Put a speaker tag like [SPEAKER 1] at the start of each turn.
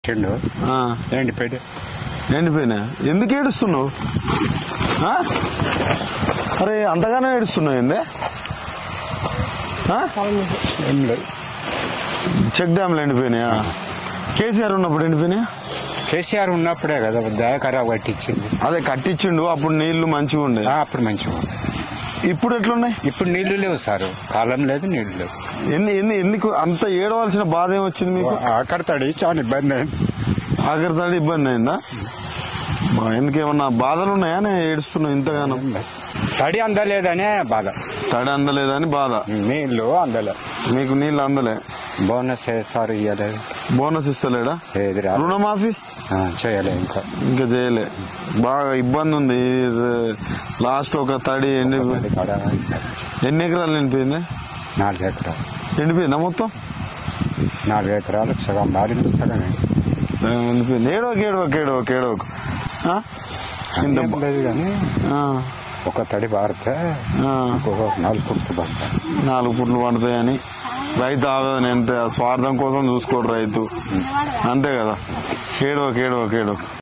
[SPEAKER 1] ఎండిపోయినా ఎందుకు ఏడుస్తున్నావు? అరే అంతగానో ఏడుస్తున్నావు ఏందే? చెక్ డ్యామ్లు ఎండిపోయినాయా? కేసీఆర్ ఉన్నప్పుడు ఎండిపోయినాయా?
[SPEAKER 2] కేసీఆర్ ఉన్నప్పుడే కదా దయాకరావు కట్టించింది.
[SPEAKER 1] అదే కట్టించిండు, అప్పుడు నీళ్లు మంచిగా ఉండే.
[SPEAKER 2] అప్పుడు మంచిగా ఉండే.
[SPEAKER 1] ఇప్పుడు ఎట్లున్నాయి?
[SPEAKER 2] ఇప్పుడు నీళ్లు లేవు సార్, కాలం లేదు, నీళ్లు లేవు.
[SPEAKER 1] ఎందుకు అంత ఏడవలసిన బాధ ఏమొచ్చింది మీకు?
[SPEAKER 2] ఆఖరితాడు చాలా ఇబ్బంది అయింది.
[SPEAKER 1] ఆఖరితాడు ఇబ్బంది అయిందా? ఎందుకేమన్నా బాధలు ఉన్నాయా? ఏడుస్తున్నావు ఇంతగానో?
[SPEAKER 2] తడి అందలేదనే బాధ.
[SPEAKER 1] తడి అందలేదని బాధ.
[SPEAKER 2] నీళ్లు అందలే.
[SPEAKER 1] మీకు నీళ్లు అందలే.
[SPEAKER 2] బోనస్ సార్ ఇయ్యలేదు.
[SPEAKER 1] బోనస్ ఇస్తలేడా? రుణమాఫీ
[SPEAKER 2] చేయలే,
[SPEAKER 1] ఇంకా చేయలే. బాగా ఇబ్బంది ఉంది. లాస్ట్ ఒక తడి ఎన్ని ఎకరాలు ఎండిపోయింది?
[SPEAKER 2] 4 ఎకరాలు
[SPEAKER 1] ఎండిపోయిందా మొత్తం?
[SPEAKER 2] 4 ఎకరాలు సగం బారింది, సగం
[SPEAKER 1] ఎండిపోయింది. ఏడవకు
[SPEAKER 2] ఇంత లేదు కానీ ఒక తడి బారితే 4 పుట్లు పడతాయి.
[SPEAKER 1] 4 పుట్లు పడతాయని రైతు ఆవేదన. ఎంత స్వార్థం కోసం చూసుకోడు రైతు, అంతే కదా. ఏడవకు